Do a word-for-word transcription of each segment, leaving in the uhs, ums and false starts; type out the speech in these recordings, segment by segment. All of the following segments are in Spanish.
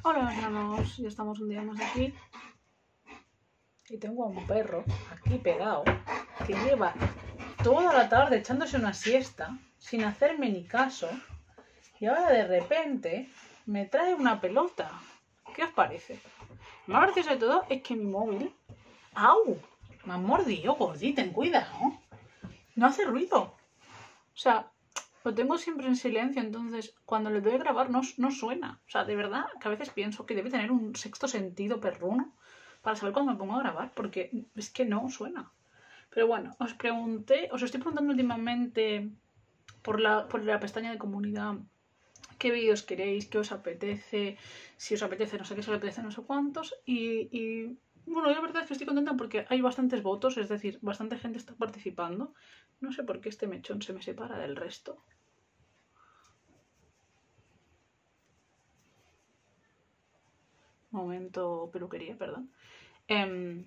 Hola, hermanos, ya estamos un día más aquí. Y tengo a un perro aquí pegado que lleva toda la tarde echándose una siesta sin hacerme ni caso. Y ahora de repente me trae una pelota. ¿Qué os parece? Lo más gracioso de todo es que mi móvil... ¡Au! Me han mordido, Gordi, ten cuidado. No hace ruido. O sea, lo tengo siempre en silencio, entonces cuando le doy a grabar no, no suena. O sea, de verdad que a veces pienso que debe tener un sexto sentido perruno para saber cuándo me pongo a grabar, porque es que no suena. Pero bueno, os pregunté, os estoy preguntando últimamente por la, por la pestaña de comunidad qué vídeos queréis, qué os apetece, si os apetece no sé qué, si os apetece no sé cuántos. Y, y bueno, la verdad es que estoy contenta porque hay bastantes votos, es decir, bastante gente está participando. No sé por qué este mechón se me separa del resto. Momento peluquería, perdón. Eh,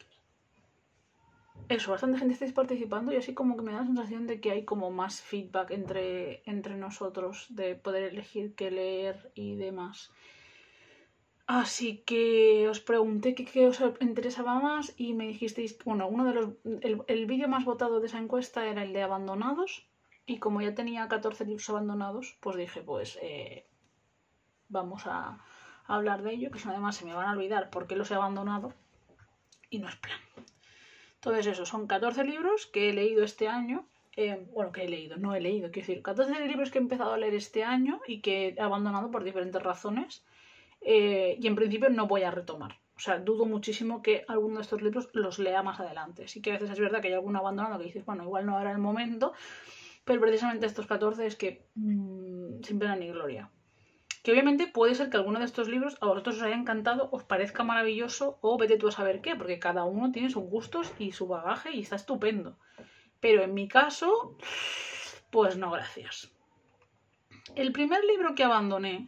eso, bastante gente estáis participando y así como que me da la sensación de que hay como más feedback entre, entre nosotros, de poder elegir qué leer y demás. Así que os pregunté qué, qué os interesaba más y me dijisteis, bueno, uno de los, el, el vídeo más votado de esa encuesta era el de abandonados y como ya tenía catorce libros abandonados, pues dije, pues eh, vamos a, a hablar de ello, que si no además se me van a olvidar por qué los he abandonado y no es plan. Entonces eso, son catorce libros que he leído este año. Eh, bueno, que he leído, no he leído, quiero decir, catorce libros que he empezado a leer este año y que he abandonado por diferentes razones. Eh, y en principio no voy a retomar. O sea, dudo muchísimo que alguno de estos libros los lea más adelante. Sí que a veces es verdad que hay alguno abandonado que dices, bueno, igual no era el momento, pero precisamente estos catorce es que mmm, sin pena ni gloria. Que obviamente puede ser que alguno de estos libros a vosotros os haya encantado, os parezca maravilloso o vete tú a saber qué, porque cada uno tiene sus gustos y su bagaje y está estupendo. Pero en mi caso, pues no, gracias. El primer libro que abandoné,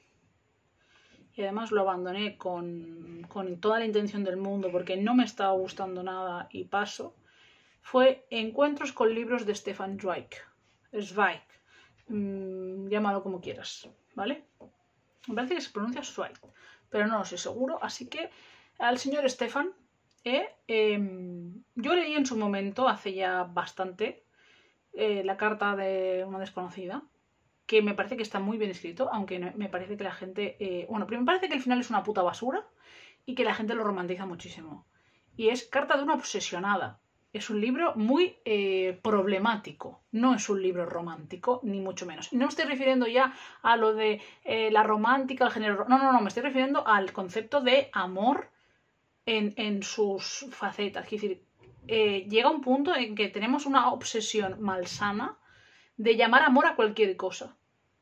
y además lo abandoné con, con toda la intención del mundo porque no me estaba gustando nada y paso, fue Encuentros con libros de Stefan Zweig. Zweig. Mmm, llámalo como quieras, ¿vale? Me parece que se pronuncia Zweig, pero no lo sé seguro, así que al señor Stefan, eh, eh, yo leí en su momento, hace ya bastante, eh, La carta de una desconocida, que me parece que está muy bien escrito, aunque me parece que la gente... Eh, bueno, me parece que el final es una puta basura y que la gente lo romantiza muchísimo. Y es Carta de una obsesionada. Es un libro muy eh, problemático. No es un libro romántico, ni mucho menos. Y no me estoy refiriendo ya a lo de eh, la romántica, el género... No, no, no, me estoy refiriendo al concepto de amor en, en sus facetas. Es decir, eh, llega un punto en que tenemos una obsesión malsana de llamar amor a cualquier cosa.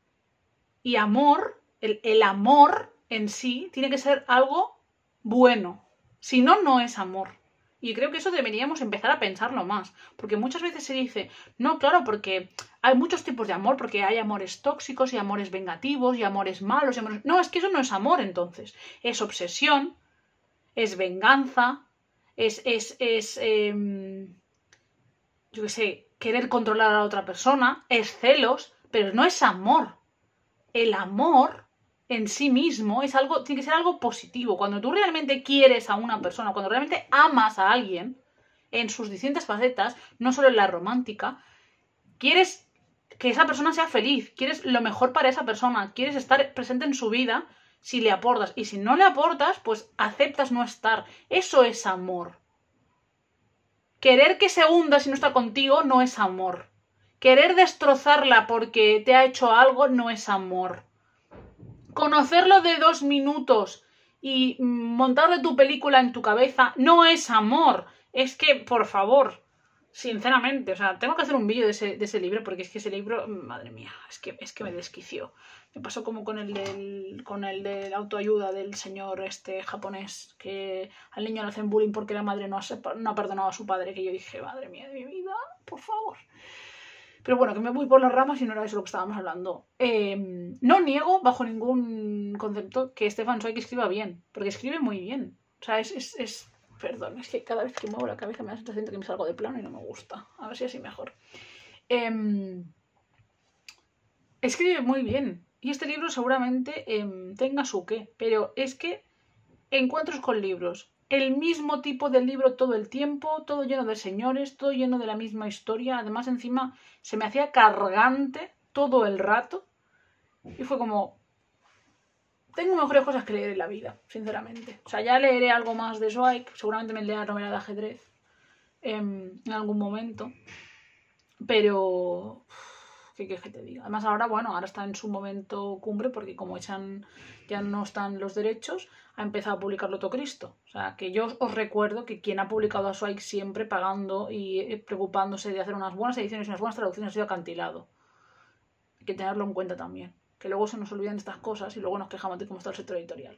Y amor, el, el amor en sí, tiene que ser algo bueno. Si no, no es amor. Y creo que eso deberíamos empezar a pensarlo más. Porque muchas veces se dice, no, claro, porque hay muchos tipos de amor, porque hay amores tóxicos y amores vengativos y amores malos. Y amores... No, es que eso no es amor entonces. Es obsesión, es venganza, es, es, es eh, yo qué sé, querer controlar a la otra persona, es celos, pero no es amor. El amor en sí mismo es algo, tiene que ser algo positivo. Cuando tú realmente quieres a una persona, cuando realmente amas a alguien, en sus distintas facetas, no solo en la romántica, quieres que esa persona sea feliz, quieres lo mejor para esa persona, quieres estar presente en su vida si le aportas. Y si no le aportas, pues aceptas no estar. Eso es amor. Querer que se hunda si no está contigo no es amor. Querer destrozarla porque te ha hecho algo no es amor. Conocerlo de dos minutos y montarle tu película en tu cabeza no es amor. Es que, por favor, sinceramente, o sea, tengo que hacer un vídeo de ese, de ese libro porque es que ese libro, madre mía, es que, es que me desquició. Me pasó como con el del, con el de la autoayuda del señor este japonés, que al niño le hacen bullying porque la madre no ha, no ha perdonado a su padre, que yo dije, madre mía de mi vida, por favor. Pero bueno, que me voy por las ramas y no era eso lo que estábamos hablando. Eh, no niego, bajo ningún concepto, que Stefan Zweig escriba bien, porque escribe muy bien. O sea, es, es, es... Perdón, es que cada vez que muevo la cabeza me da la sensación de que me salgo de plano y no me gusta. A ver si así mejor. Eh, escribe muy bien. Y este libro seguramente eh, tenga su qué, pero es que encuentros con libros, el mismo tipo de libro todo el tiempo, todo lleno de señores, todo lleno de la misma historia, además encima se me hacía cargante todo el rato y fue como, tengo mejores cosas que leer en la vida, sinceramente. O sea, ya leeré algo más de Zweig, seguramente me lea la novela de ajedrez eh, en algún momento, pero ¿qué quieres que te diga? Además ahora, bueno, ahora está en su momento cumbre porque como echan, ya no están los derechos, ha empezado a publicarlo todo Cristo. O sea, que yo os recuerdo que quien ha publicado a Zweig siempre pagando y preocupándose de hacer unas buenas ediciones y unas buenas traducciones ha sido Acantilado. Hay que tenerlo en cuenta también. Que luego se nos olvidan estas cosas y luego nos quejamos de cómo está el sector editorial.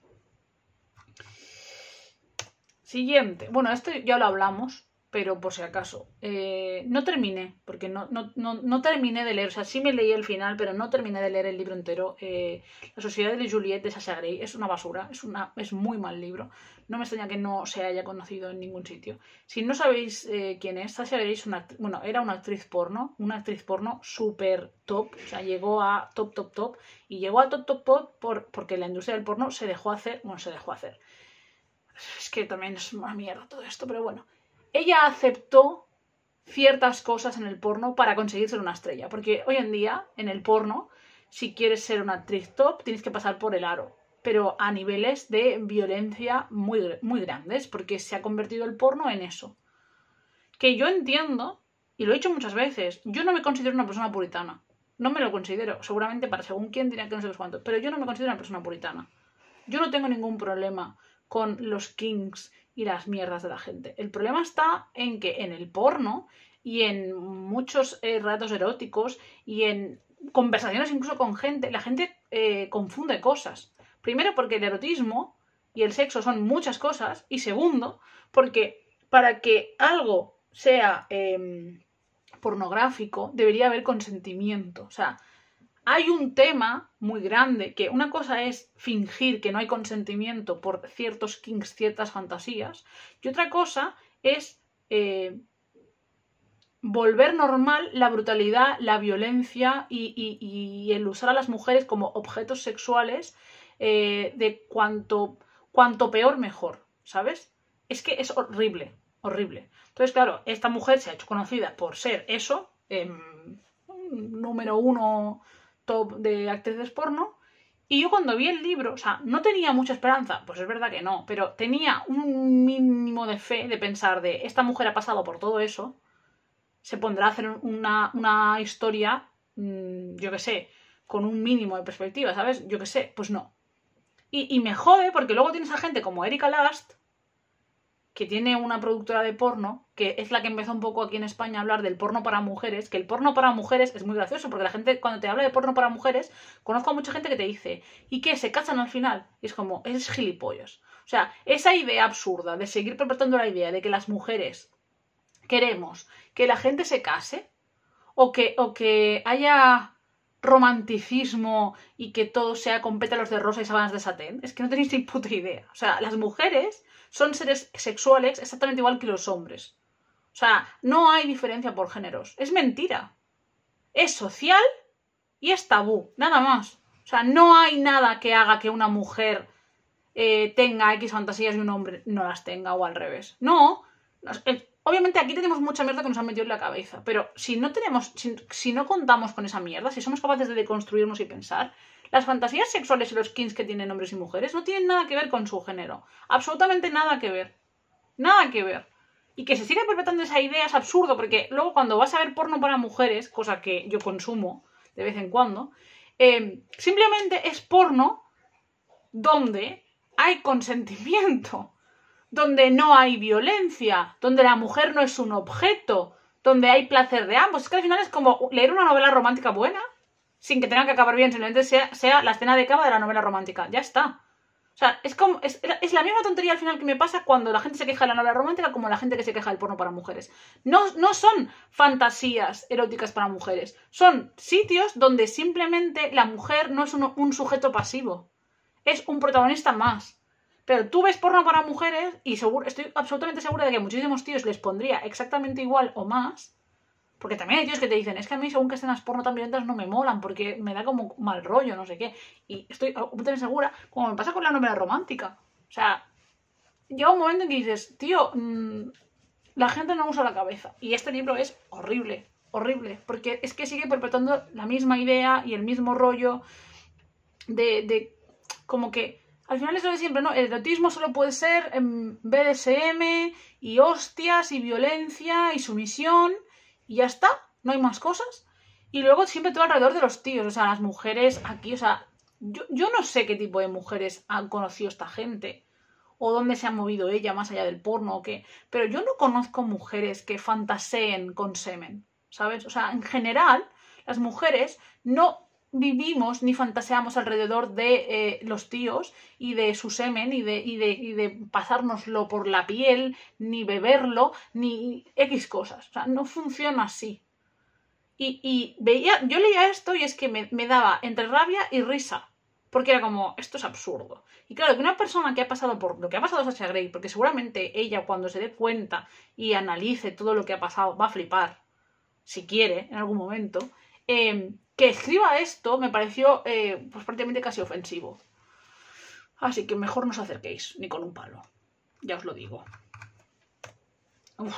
Siguiente. Bueno, esto ya lo hablamos, pero por si acaso. Eh, no terminé, porque no, no, no, no terminé de leer. O sea, sí me leí el final, pero no terminé de leer el libro entero. Eh, La Sociedad de Juliet de Sasha Grey es una basura, es, una, es muy mal libro. No me extraña que no se haya conocido en ningún sitio. Si no sabéis eh, quién es, Sasha Grey es una, bueno, era una actriz porno, una actriz porno súper top. O sea, llegó a top, top, top. Y llegó a top, top, top por, porque la industria del porno se dejó hacer, bueno, se dejó hacer. Es que también es una mierda todo esto, pero bueno. Ella aceptó ciertas cosas en el porno para conseguir ser una estrella. Porque hoy en día, en el porno, si quieres ser una actriz top, tienes que pasar por el aro. Pero a niveles de violencia muy, muy grandes, porque se ha convertido el porno en eso. Que yo entiendo, y lo he dicho muchas veces, yo no me considero una persona puritana. No me lo considero. Seguramente para según quién dirá que no sé cuánto. Pero yo no me considero una persona puritana. Yo no tengo ningún problema con los kinks y las mierdas de la gente. El problema está en que en el porno y en muchos eh, relatos eróticos y en conversaciones incluso con gente, la gente eh, confunde cosas. Primero porque el erotismo y el sexo son muchas cosas y segundo porque para que algo sea eh, pornográfico debería haber consentimiento. O sea, hay un tema muy grande, que una cosa es fingir que no hay consentimiento por ciertos kinks, ciertas fantasías, y otra cosa es eh, volver normal la brutalidad, la violencia y, y, y el usar a las mujeres como objetos sexuales eh, de cuanto, cuanto peor mejor, ¿sabes? Es que es horrible, horrible. Entonces, claro, esta mujer se ha hecho conocida por ser eso, eh, número uno top de actrices porno, y yo cuando vi el libro, o sea, no tenía mucha esperanza, pues es verdad que no, pero tenía un mínimo de fe de pensar de esta mujer ha pasado por todo eso, se pondrá a hacer una, una historia, mmm, yo qué sé, con un mínimo de perspectiva, ¿sabes? Yo qué sé, pues no. Y, y me jode porque luego tienes a gente como Erika Last, que tiene una productora de porno, que es la que empezó un poco aquí en España a hablar del porno para mujeres, que el porno para mujeres es muy gracioso, porque la gente, cuando te habla de porno para mujeres, conozco a mucha gente que te dice, ¿y qué? ¿Se casan al final? Y es como, es gilipollas. O sea, esa idea absurda de seguir perpetuando la idea de que las mujeres queremos que la gente se case, o que, o que haya romanticismo y que todo sea con pétalos de rosa y sábanas de satén, es que no tenéis ni puta idea. O sea, las mujeres son seres sexuales exactamente igual que los hombres. O sea, no hay diferencia por géneros. Es mentira. Es social y es tabú. Nada más. O sea, no hay nada que haga que una mujer eh, tenga X fantasías y un hombre no las tenga o al revés. No. Eh, obviamente aquí tenemos mucha mierda que nos han metido en la cabeza. Pero si no tenemos, si, si no contamos con esa mierda, si somos capaces de deconstruirnos y pensar, las fantasías sexuales y los kinks que tienen hombres y mujeres no tienen nada que ver con su género. Absolutamente nada que ver. Nada que ver. Y que se siga perpetuando esa idea es absurdo, porque luego cuando vas a ver porno para mujeres, cosa que yo consumo de vez en cuando, eh, simplemente es porno donde hay consentimiento, donde no hay violencia, donde la mujer no es un objeto, donde hay placer de ambos. Es que al final es como leer una novela romántica buena, sin que tenga que acabar bien, simplemente sea, sea la escena de cama de la novela romántica. Ya está. O sea, es como es, es la misma tontería al final que me pasa cuando la gente se queja de la novela romántica como la gente que se queja del porno para mujeres. No, no son fantasías eróticas para mujeres. Son sitios donde simplemente la mujer no es un, un sujeto pasivo. Es un protagonista más. Pero tú ves porno para mujeres y seguro, estoy absolutamente segura de que a muchísimos tíos les pondría exactamente igual o más, Porque también hay tíos que te dicen, es que a mí según que escenas porno tan violentas no me molan, porque me da como mal rollo, no sé qué. Y estoy completamente segura, como me pasa con la novela romántica. O sea, llega un momento en que dices, tío, mmm, la gente no usa la cabeza. Y este libro es horrible, horrible. Porque es que sigue perpetuando la misma idea y el mismo rollo de, de como que al final es lo de siempre, ¿no? El erotismo solo puede ser en B D S M y hostias y violencia y sumisión y ya está, no hay más cosas. Y luego siempre todo alrededor de los tíos, o sea, las mujeres aquí, o sea, yo, yo no sé qué tipo de mujeres han conocido esta gente o dónde se ha movido ella más allá del porno o qué, pero yo no conozco mujeres que fantaseen con semen, ¿sabes? O sea, en general, las mujeres no vivimos ni fantaseamos alrededor de eh, los tíos y de su semen y de, y, de, y de pasárnoslo por la piel, ni beberlo, ni X cosas. O sea, no funciona así. Y, y veía, yo leía esto y es que me, me daba entre rabia y risa. Porque era como, esto es absurdo. Y claro, que una persona que ha pasado por lo que ha pasado a Sasha Grey, porque seguramente ella cuando se dé cuenta y analice todo lo que ha pasado, va a flipar, si quiere, en algún momento, eh, que escriba esto me pareció eh, pues prácticamente casi ofensivo. Así que mejor no os acerquéis, ni con un palo. Ya os lo digo. Uf.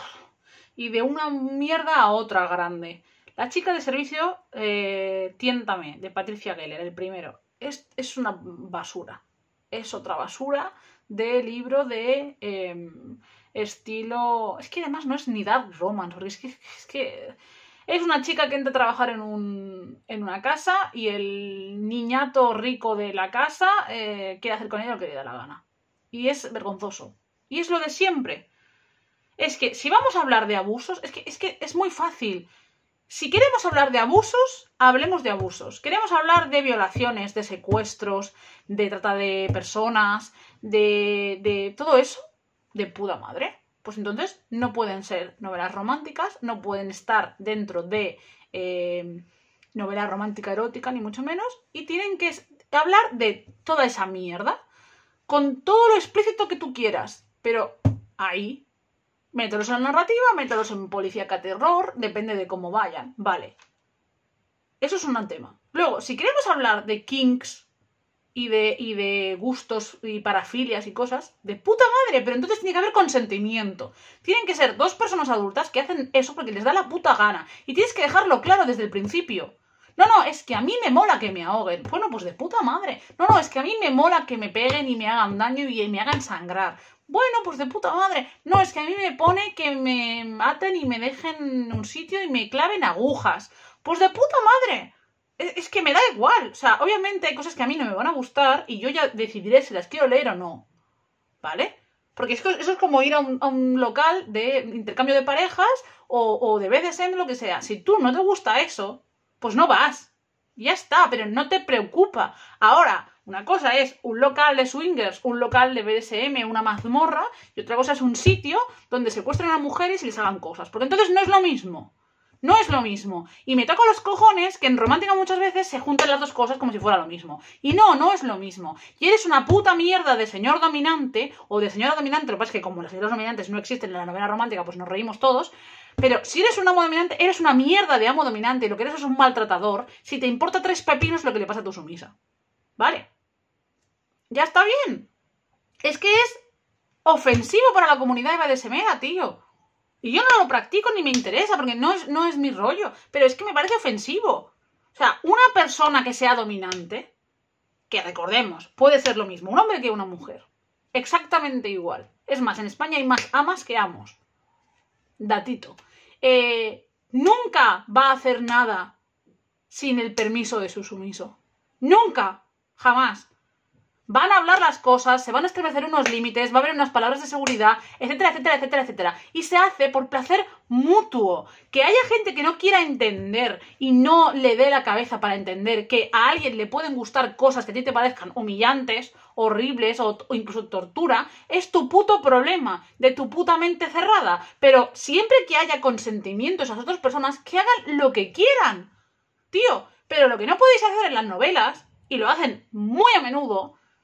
Y de una mierda a otra grande. La chica de servicio, eh, Tiéntame, de Patricia Geller, el primero. Es, es una basura. Es otra basura de libro de eh, estilo... Es que además no es ni dark romance, porque es que... Es que es una chica que entra a trabajar en, un, en una casa y el niñato rico de la casa eh, quiere hacer con ella lo que le da la gana. Y es vergonzoso. Y es lo de siempre. Es que si vamos a hablar de abusos, es que es, que es muy fácil. Si queremos hablar de abusos, hablemos de abusos. Queremos hablar de violaciones, de secuestros, de trata de personas, de, de todo eso, de puta madre. Pues entonces no pueden ser novelas románticas, no pueden estar dentro de eh, novela romántica erótica, ni mucho menos, y tienen que hablar de toda esa mierda, con todo lo explícito que tú quieras, pero ahí, mételos en la narrativa, mételos en policíaca terror, depende de cómo vayan, vale. Eso es un tema. Luego, si queremos hablar de kinks, Y de, y de gustos y parafilias y cosas, de puta madre, pero entonces tiene que haber consentimiento. Tienen que ser dos personas adultas que hacen eso porque les da la puta gana. Y tienes que dejarlo claro desde el principio. No, no, es que a mí me mola que me ahoguen. Bueno, pues de puta madre. No, no, es que a mí me mola que me peguen y me hagan daño y me hagan sangrar. Bueno, pues de puta madre. No, es que a mí me pone que me aten y me dejen en un sitio y me claven agujas. Pues de puta madre. Es que me da igual, o sea, obviamente hay cosas que a mí no me van a gustar y yo ya decidiré si las quiero leer o no, ¿vale? Porque es que eso es como ir a un, a un local de intercambio de parejas o, o de B D S M, lo que sea. Si tú no te gusta eso, pues no vas, ya está, pero no te preocupa. Ahora, una cosa es un local de swingers, un local de B D S M, una mazmorra, y otra cosa es un sitio donde secuestren a mujeres y les hagan cosas, porque entonces no es lo mismo. No es lo mismo. Y me toca los cojones que en romántica muchas veces se juntan las dos cosas como si fuera lo mismo. Y no, no es lo mismo. Y eres una puta mierda de señor dominante o de señora dominante. Lo que pasa es que como las señoras dominantes no existen en la novela romántica, pues nos reímos todos. Pero si eres un amo dominante, eres una mierda de amo dominante y lo que eres es un maltratador. Si te importa tres pepinos lo que le pasa a tu sumisa. ¿Vale? Ya está bien. Es que es ofensivo para la comunidad de B D S M, tío. Y yo no lo practico ni me interesa porque no es, no es mi rollo. Pero es que me parece ofensivo. O sea, una persona que sea dominante, que recordemos, puede ser lo mismo un hombre que una mujer. Exactamente igual. Es más, en España hay más amas que amos. Datito. Eh, nunca va a hacer nada sin el permiso de su sumiso. Nunca. Jamás. Van a hablar las cosas, se van a establecer unos límites, va a haber unas palabras de seguridad, etcétera, etcétera, etcétera, etcétera. Y se hace por placer mutuo. Que haya gente que no quiera entender y no le dé la cabeza para entender que a alguien le pueden gustar cosas que a ti te parezcan humillantes, horribles o, o incluso tortura, es tu puto problema, de tu puta mente cerrada. Pero siempre que haya consentimiento esas otras personas, que hagan lo que quieran. Tío, pero lo que no podéis hacer en las novelas, y lo hacen muy a menudo,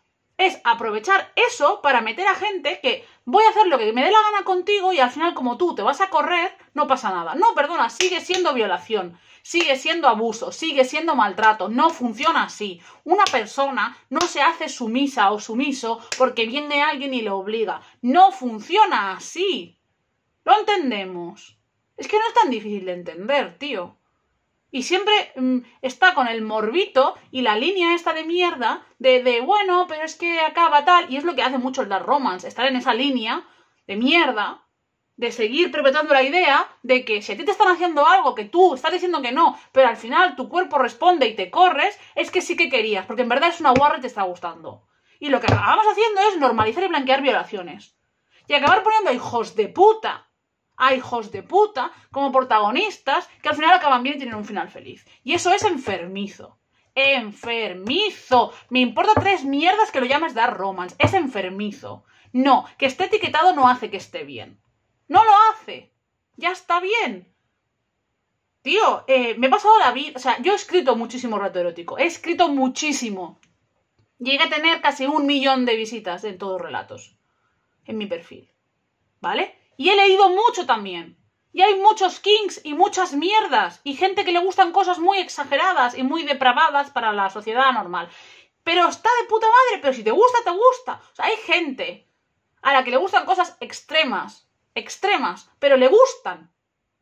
es aprovechar eso para meter a gente que voy a hacer lo que me dé la gana contigo y al final como tú te vas a correr, no pasa nada. No, perdona, sigue siendo violación, sigue siendo abuso, sigue siendo maltrato. No funciona así. Una persona no se hace sumisa o sumiso porque viene alguien y le obliga. No funciona así. ¿Lo entendemos? Es que no es tan difícil de entender, tío. Y siempre mmm, está con el morbito y la línea esta de mierda de, de, bueno, pero es que acaba tal. Y es lo que hace mucho el Dark Romance, estar en esa línea de mierda, de seguir perpetuando la idea de que si a ti te están haciendo algo que tú estás diciendo que no, pero al final tu cuerpo responde y te corres, es que sí que querías, porque en verdad es una guarra y te está gustando. Y lo que acabamos haciendo es normalizar y blanquear violaciones. Y acabar poniendo a hijos de puta a hijos de puta como protagonistas que al final acaban bien y tienen un final feliz. Y eso es enfermizo. Enfermizo. Me importa tres mierdas que lo llames Dark Romance. Es enfermizo. No, que esté etiquetado no hace que esté bien. No lo hace. Ya está bien. Tío, eh, me he pasado la vida... O sea, yo he escrito muchísimo rato erótico. He escrito muchísimo. Llegué a tener casi un millón de visitas en todos relatos. En mi perfil. ¿Vale? Y he leído mucho también. Y hay muchos kinks y muchas mierdas. Y gente que le gustan cosas muy exageradas y muy depravadas para la sociedad normal. Pero está de puta madre. Pero si te gusta, te gusta. O sea, hay gente a la que le gustan cosas extremas. Extremas. Pero le gustan.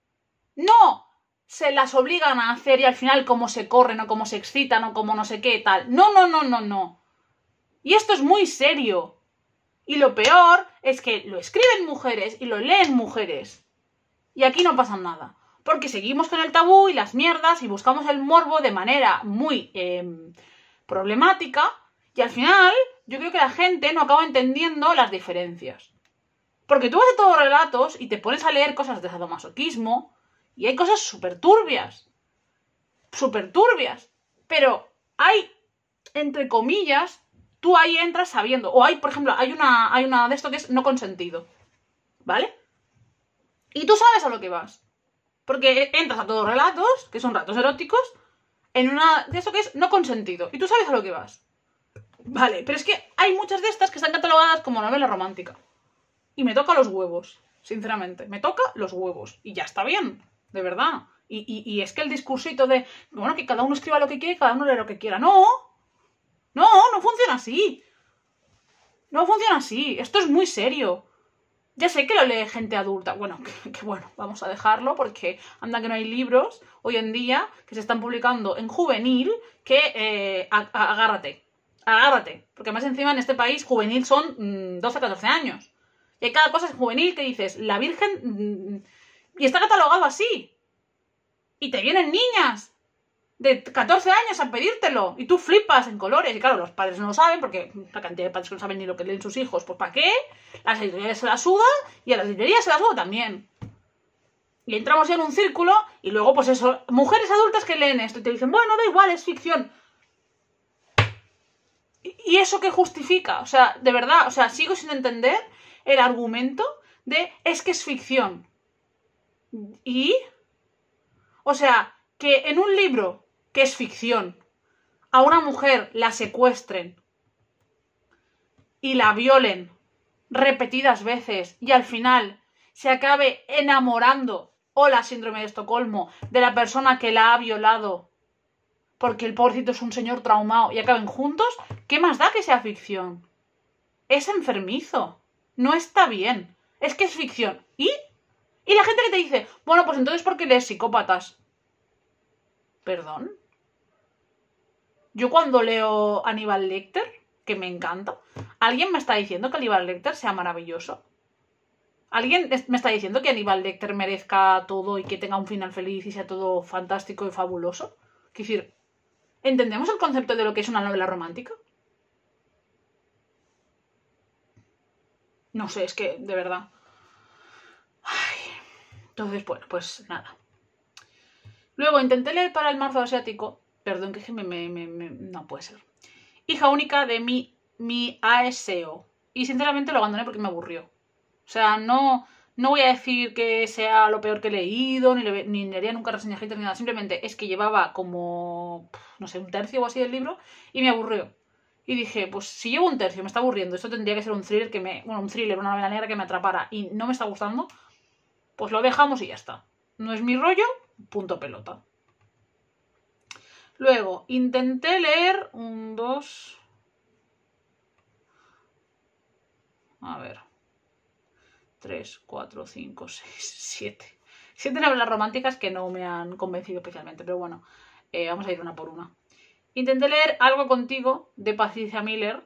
No se las obligan a hacer y al final cómo se corren o cómo se excitan o cómo no sé qué tal. No, no, no, no, no. Y esto es muy serio. Y lo peor es que lo escriben mujeres y lo leen mujeres. Y aquí no pasa nada. Porque seguimos con el tabú y las mierdas y buscamos el morbo de manera muy eh, problemática. Y al final yo creo que la gente no acaba entendiendo las diferencias. Porque tú vas a todos relatos y te pones a leer cosas de sadomasoquismo y hay cosas súper turbias. Súper turbias. Pero hay, entre comillas... Tú ahí entras sabiendo. O hay, por ejemplo, hay una, hay una de esto que es no consentido. ¿Vale? Y tú sabes a lo que vas. Porque entras a todos relatos, que son relatos eróticos, en una de esto que es no consentido. Y tú sabes a lo que vas. Vale, pero es que hay muchas de estas que están catalogadas como novela romántica. Y me toca los huevos, sinceramente. Me toca los huevos. Y ya está bien, de verdad. Y, y, y es que el discursito de, bueno, que cada uno escriba lo que quiera y cada uno lea lo que quiera. No. No, no funciona así. No funciona así. Esto es muy serio. Ya sé que lo lee gente adulta. Bueno, que, que bueno, vamos a dejarlo porque anda que no hay libros hoy en día que se están publicando en juvenil que eh, a, a, agárrate. Agárrate. Porque más encima en este país juvenil son mmm, doce a catorce años. Y hay cada cosa es juvenil que dices, la Virgen... Mmm, y está catalogado así. Y te vienen niñas de catorce años a pedírtelo y tú flipas en colores. Y claro, los padres no lo saben porque la cantidad de padres que no saben ni lo que leen sus hijos, pues ¿para qué? Las editoriales se la sudan y a las librerías se la sudan también. Y entramos ya en un círculo y luego pues eso, mujeres adultas que leen esto y te dicen, bueno, da igual, es ficción. ¿Y eso qué justifica? O sea, de verdad, o sea, sigo sin entender el argumento de es que es ficción. ¿Y? O sea, que en un libro que es ficción, a una mujer la secuestren y la violen repetidas veces y al final se acabe enamorando, hola síndrome de Estocolmo, de la persona que la ha violado porque el pobrecito es un señor traumado y acaben juntos, ¿qué más da que sea ficción? Es enfermizo, no está bien, es que es ficción. ¿Y? Y la gente que te dice, bueno, pues entonces ¿por qué lees psicópatas? ¿Perdón? Yo cuando leo Aníbal Lecter, que me encanta, ¿alguien me está diciendo que Aníbal Lecter sea maravilloso? ¿Alguien me está diciendo que Aníbal Lecter merezca todo y que tenga un final feliz y sea todo fantástico y fabuloso? Quiero decir, ¿entendemos el concepto de lo que es una novela romántica? No sé, es que, de verdad. Ay. Entonces, bueno, pues nada. Luego intenté leer para el marzo asiático. Perdón, que me, me, me, me, no puede ser. Hija única de mi, mi A S O. Y sinceramente lo abandoné porque me aburrió. O sea, no, no voy a decir que sea lo peor que he leído, ni le, ni le haría nunca reseña hater ni nada. Simplemente es que llevaba como, no sé, un tercio o así del libro y me aburrió. Y dije, pues si llevo un tercio, me está aburriendo, esto tendría que ser un thriller que me... Bueno, un thriller, una novela negra que me atrapara y no me está gustando, pues lo dejamos y ya está. No es mi rollo, punto pelota. Luego, intenté leer un, dos... A ver. Tres, cuatro, cinco, seis, siete. Siete novelas románticas que no me han convencido especialmente, pero bueno, eh, vamos a ir una por una. Intenté leer Algo contigo, de Patricia Miller,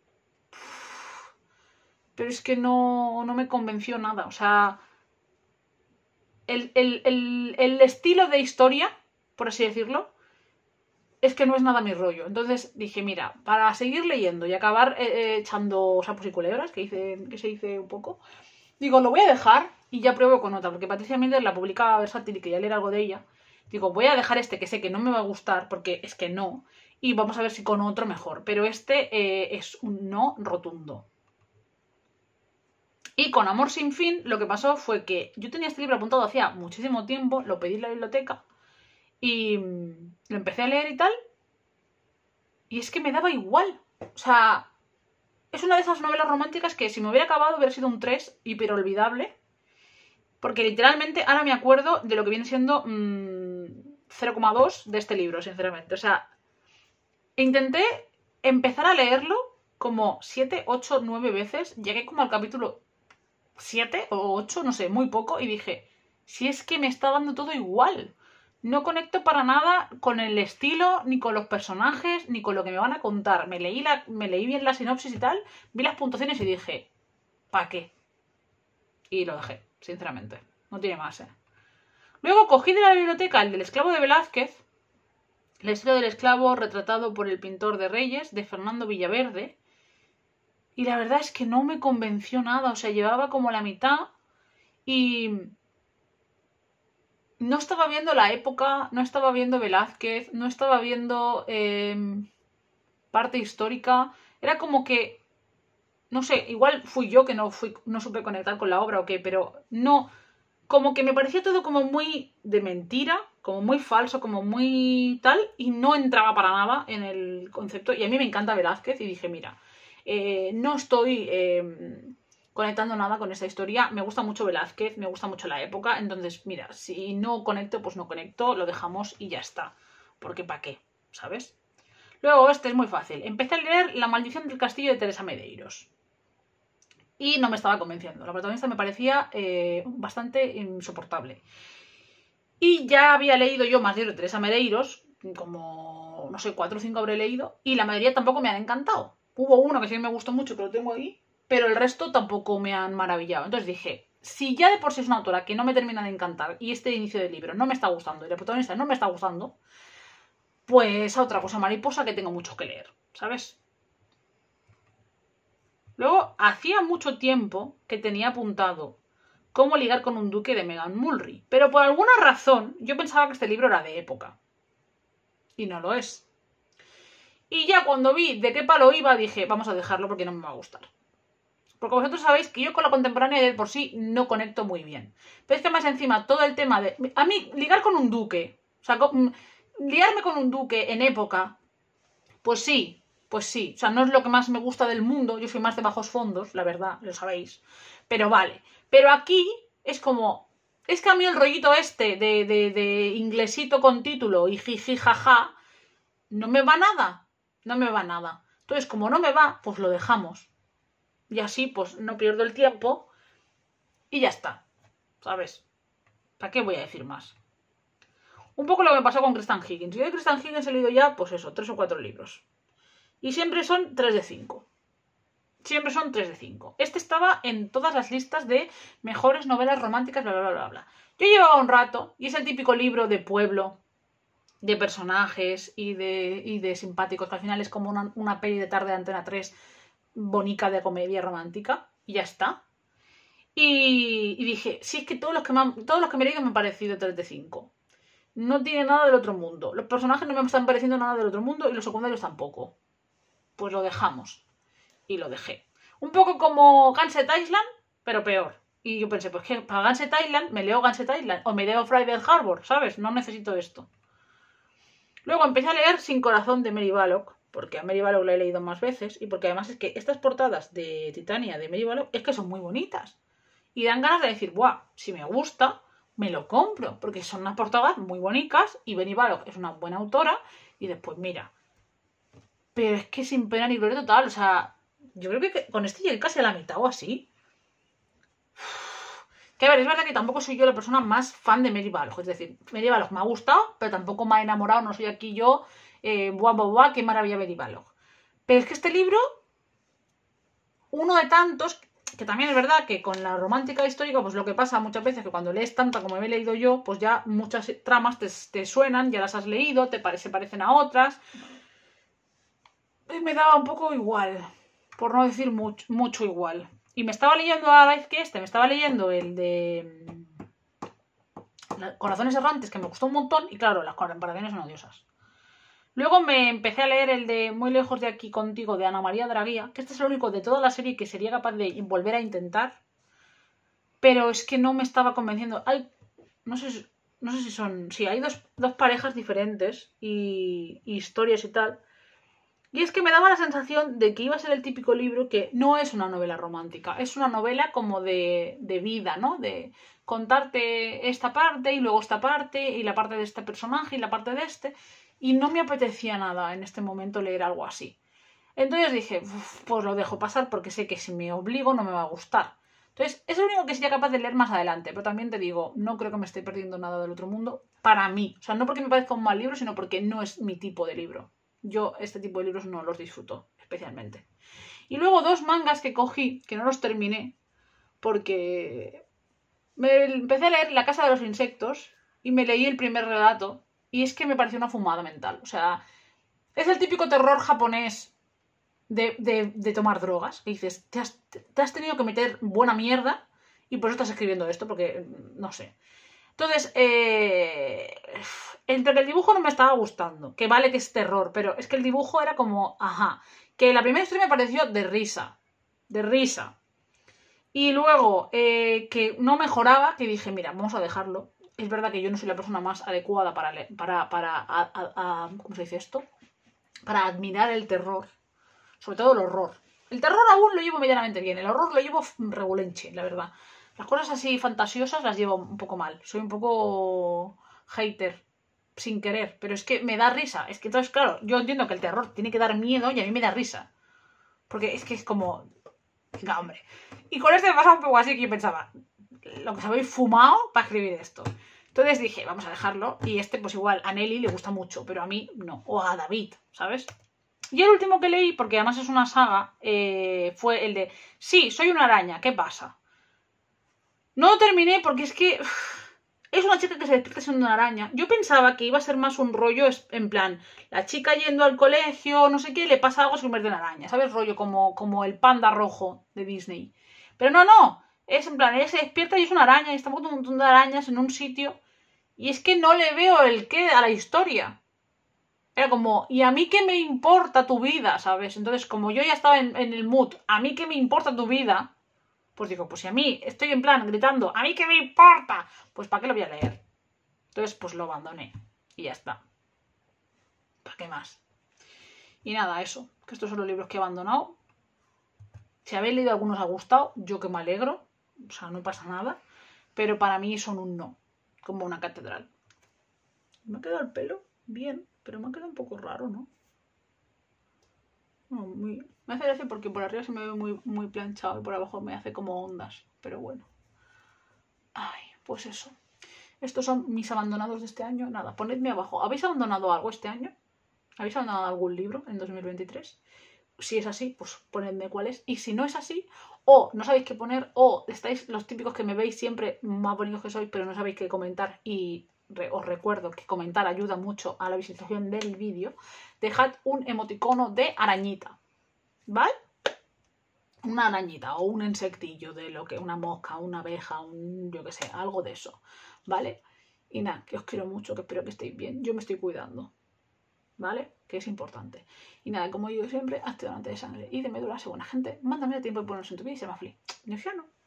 pero es que no, no me convenció nada. O sea, el, el, el, el estilo de historia, por así decirlo, es que no es nada mi rollo. Entonces dije, mira, para seguir leyendo y acabar eh, echando sapos y culebras, que, hice, que se dice un poco, digo, lo voy a dejar y ya pruebo con otra, porque Patricia Miller la publicaba versátil y quería leer algo de ella. Digo, voy a dejar este que sé que no me va a gustar, porque es que no, y vamos a ver si con otro mejor. Pero este eh, es un no rotundo. Y con Amor sin fin, lo que pasó fue que yo tenía este libro apuntado hacía muchísimo tiempo, lo pedí en la biblioteca, y lo empecé a leer y tal, y es que me daba igual. O sea, es una de esas novelas románticas que si me hubiera acabado hubiera sido un tres hiperolvidable. Porque literalmente ahora me acuerdo de lo que viene siendo mmm, cero coma dos de este libro, sinceramente. O sea, intenté empezar a leerlo como siete, ocho, nueve veces. Llegué como al capítulo siete o ocho, no sé, muy poco. Y dije, si es que me está dando todo igual. No conecto para nada con el estilo, ni con los personajes, ni con lo que me van a contar. Me leí, la, me leí bien la sinopsis y tal, vi las puntuaciones y dije, ¿para qué? Y lo dejé, sinceramente. No tiene más, ¿eh? Luego cogí de la biblioteca el del esclavo de Velázquez, la historia del esclavo retratado por el pintor de Reyes, de Fernando Villaverde. Y la verdad es que no me convenció nada. O sea, llevaba como la mitad y no estaba viendo la época, no estaba viendo Velázquez, no estaba viendo eh, parte histórica. Era como que, no sé, igual fui yo que no, fui, no supe conectar con la obra o qué, pero no... Como que me parecía todo como muy de mentira, como muy falso, como muy tal, y no entraba para nada en el concepto. Y a mí me encanta Velázquez y dije, mira, eh, no estoy eh, conectando nada con esta historia. Me gusta mucho Velázquez, me gusta mucho la época, entonces, mira, si no conecto, pues no conecto, lo dejamos y ya está. Porque ¿para qué? ¿Sabes? Luego, este es muy fácil. Empecé a leer La maldición del castillo de Teresa Medeiros. Y no me estaba convenciendo. La protagonista me parecía eh, bastante insoportable. Y ya había leído yo más libros de Teresa Medeiros, como, no sé, cuatro o cinco habré leído, y la mayoría tampoco me han encantado. Hubo uno que sí me gustó mucho, que lo tengo ahí, pero el resto tampoco me han maravillado. Entonces dije, si ya de por sí es una autora que no me termina de encantar, y este inicio del libro no me está gustando, y la protagonista no me está gustando, pues a otra cosa mariposa que tengo mucho que leer, ¿sabes? Luego, hacía mucho tiempo que tenía apuntado Cómo ligar con un duque de Meghan Mulry, pero por alguna razón yo pensaba que este libro era de época. Y no lo es. Y ya cuando vi de qué palo iba, dije, vamos a dejarlo porque no me va a gustar. Porque vosotros sabéis que yo con la contemporánea de por sí no conecto muy bien. Pero es que más encima todo el tema de... A mí, ligar con un duque, o sea, con... liarme con un duque en época, pues sí. Pues sí, o sea, no es lo que más me gusta del mundo, yo soy más de bajos fondos, la verdad, lo sabéis, pero vale. Pero aquí es como, es que a mí el rollito este de, de, de inglesito con título y jiji jaja, no me va nada, no me va nada. Entonces, como no me va, pues lo dejamos. Y así, pues no pierdo el tiempo y ya está, ¿sabes? ¿Para qué voy a decir más? Un poco lo que me pasó con Christian Higgins. Yo de Christian Higgins he leído ya, pues eso, tres o cuatro libros. Y siempre son tres de cinco. Siempre son tres de cinco. Este estaba en todas las listas de mejores novelas románticas, bla, bla, bla, bla. Yo llevaba un rato, y es el típico libro de pueblo, de personajes y de, y de simpáticos, que al final es como una, una peli de tarde de Antena tres bonica de comedia romántica, y ya está. Y, y dije, si es que todos los que, me han, todos los que me he leído me han parecido tres de cinco. No tiene nada del otro mundo. Los personajes no me están pareciendo nada del otro mundo y los secundarios tampoco. Pues lo dejamos. Y lo dejé. Un poco como Gunset Island, pero peor. Y yo pensé, pues que para Gunset Island me leo Gunset Island o me leo Private Harbor, ¿sabes? No necesito esto. Luego empecé a leer Sin corazón de Mary Ballock, porque a Mary Balogh la he leído más veces y porque además es que estas portadas de Titania de Mary Balogh es que son muy bonitas. Y dan ganas de decir, buah, si me gusta, me lo compro, porque son unas portadas muy bonitas y Mary Balogh es una buena autora y después mira. Pero es que sin pena ni gloria total, o sea, yo creo que con este llegué casi a la mitad o así. Que a ver, es verdad que tampoco soy yo la persona más fan de Mary Balogh, es decir, Mary Balogh me ha gustado, pero tampoco me ha enamorado, no soy aquí yo, eh, buah, buah, buah, qué maravilla Mary Balogh. Pero es que este libro, uno de tantos, que también es verdad que con la romántica histórica, pues lo que pasa muchas veces que cuando lees tanta como me he leído yo, pues ya muchas tramas te, te suenan, ya las has leído, te pare, se parecen a otras. Y me daba un poco igual, por no decir mucho, mucho igual. Y me estaba leyendo a la vez que este, me estaba leyendo el de Corazones Errantes, que me gustó un montón, y claro, las comparaciones son odiosas. Luego me empecé a leer el de Muy lejos de aquí contigo, de Ana María Draguía, que este es el único de toda la serie que sería capaz de volver a intentar, pero es que no me estaba convenciendo. Hay, no sé, no sé si son, sí, hay dos, dos parejas diferentes y, y historias y tal. Y es que me daba la sensación de que iba a ser el típico libro que no es una novela romántica, es una novela como de, de vida, ¿no? De contarte esta parte y luego esta parte y la parte de este personaje y la parte de este. Y no me apetecía nada en este momento leer algo así. Entonces dije, pues lo dejo pasar porque sé que si me obligo no me va a gustar. Entonces es lo único que sería capaz de leer más adelante. Pero también te digo, no creo que me esté perdiendo nada del otro mundo para mí. O sea, no porque me parezca un mal libro, sino porque no es mi tipo de libro. Yo este tipo de libros no los disfruto especialmente. Y luego dos mangas que cogí, que no los terminé, porque me empecé a leer La casa de los insectos y me leí el primer relato y es que me pareció una fumada mental. O sea, es el típico terror japonés de, de, de tomar drogas, que dices, te has, te has tenido que meter buena mierda y por eso estás escribiendo esto, porque no sé. Entonces, eh, entre que el dibujo no me estaba gustando, que vale que es terror, pero es que el dibujo era como, ajá, que la primera historia me pareció de risa, de risa. Y luego, eh, que no mejoraba, que dije, mira, vamos a dejarlo. Es verdad que yo no soy la persona más adecuada para, para, para a, a, a, ¿cómo se dice esto? Para admirar el terror, sobre todo el horror. El terror aún lo llevo medianamente bien, el horror lo llevo regulenche, la verdad. Las cosas así fantasiosas las llevo un poco mal. Soy un poco hater, sin querer. Pero es que me da risa. Es que entonces, claro, yo entiendo que el terror tiene que dar miedo y a mí me da risa. Porque es que es como... Venga, hombre. Y con este me pasa un poco así que yo pensaba, lo que se habéis fumado para escribir esto. Entonces dije, vamos a dejarlo. Y este, pues igual, a Nelly le gusta mucho, pero a mí no. O a David, ¿sabes? Y el último que leí, porque además es una saga, eh, fue el de, sí, soy una araña, ¿qué pasa? No lo terminé porque es que uff, es una chica que se despierta siendo una araña. Yo pensaba que iba a ser más un rollo en plan, la chica yendo al colegio, no sé qué, le pasa algo, se convierte en araña, ¿sabes? Rollo como, como el panda rojo de Disney. Pero no, no, es en plan, ella se despierta y es una araña y está con un montón de arañas en un sitio. Y es que no le veo el qué a la historia. Era como, ¿y a mí qué me importa tu vida? ¿Sabes? Entonces, como yo ya estaba en, en el mood, ¿a mí qué me importa tu vida? Pues digo, pues si a mí estoy en plan gritando, ¿a mí qué me importa? Pues ¿para qué lo voy a leer? Entonces, pues lo abandoné. Y ya está. ¿Para qué más? Y nada, eso. Que estos son los libros que he abandonado. Si habéis leído algunos os ha gustado, yo que me alegro. O sea, no pasa nada. Pero para mí son un no. Como una catedral. ¿Me ha quedado el pelo? Bien. Pero me ha quedado un poco raro, ¿no? No, muy... Me hace gracia porque por arriba se me ve muy, muy planchado y por abajo me hace como ondas. Pero bueno. Ay, pues eso. Estos son mis abandonados de este año. Nada, ponedme abajo. ¿Habéis abandonado algo este año? ¿Habéis abandonado algún libro en dos mil veintitrés? Si es así, pues ponedme cuál es. Y si no es así, o no sabéis qué poner, o estáis los típicos que me veis siempre más bonitos que sois, pero no sabéis qué comentar y... os recuerdo que comentar ayuda mucho a la visualización del vídeo, dejad un emoticono de arañita, ¿vale? Una arañita o un insectillo de lo que, una mosca, una abeja, un, yo que sé, algo de eso, ¿vale? Y nada, que os quiero mucho, que espero que estéis bien, yo me estoy cuidando, ¿vale? Que es importante. Y nada, como digo siempre, hazte donante de sangre y de médula, buena gente, mándame a tiempo de ponerse en tu vida y se me afli.